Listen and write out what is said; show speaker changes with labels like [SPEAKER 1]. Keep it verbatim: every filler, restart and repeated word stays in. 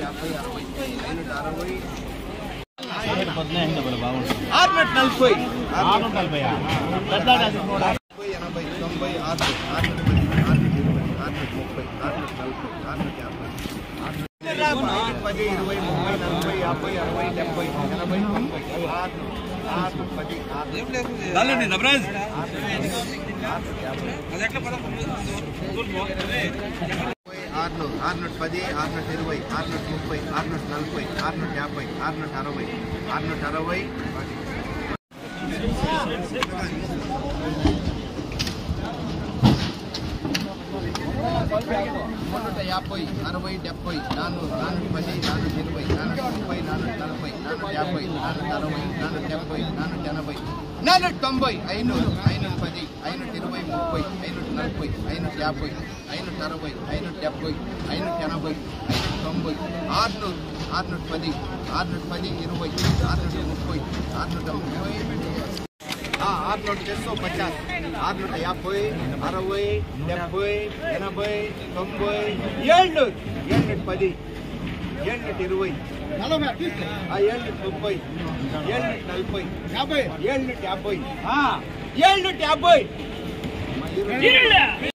[SPEAKER 1] యాభై అరవై ఐనూట అరవై
[SPEAKER 2] ఆరునూట నలభై
[SPEAKER 1] ఎనభై తొంభై ఆరు ఆరునూట పది ఆరునూట ఇరవై ఆరునూట ముప్పై ఆరునూట నలభై ఆరునూట యాభై ఆరునూట పది ఇరవై ముప్పై నలభై యాభై అరవై డెబ్బై ఎనభై తొంభై ఆరు ఆరు పది ఆరునూరు ఆరునూట పది ఆరునూట ఇరవై ఆరునూట ముప్పై ఆరునూట నలభై ఆరునూట యాభై ఆరునూట అరవై ఆరునూట అరవై మున్నూట యాభై అరవై డెబ్బై నానూరు నానూట పది నానూట ఇరవై నానూట ముప్పై నానూట నలభై నానూట యాభై నానూట అరవై నానూట డెబ్బై నానూట ఎనభై నానూట తొంభై ఐనూరు ఐనూట పది ఐనూట ఇరవై ముప్పై ఐనూట నలభై ఐనూట యాభై ఐనూట అరవై ఐనూట డెబ్బై ఐనూట ఎనభై ఐనూట తొంభై ఆరునూరు ఆరునూట పది ఆరునూట పది ఇరవై ఆరునూట ముప్పై ఆరునూట ముప్పై ఆరునూట తెస్సో పచాస్ ఆరునూట యాభై అరవై డెబ్బై ఎనభై తొంభై ఏಳ್నూరు ఏಳ್నూట పది ఏಳ್నూట ఇరవై ఏಳ್నూట ముప్పై ఏಳ್నూట నలభై యాభై ఏಳ್నూట యాభై ఏಳ್నూట యాభై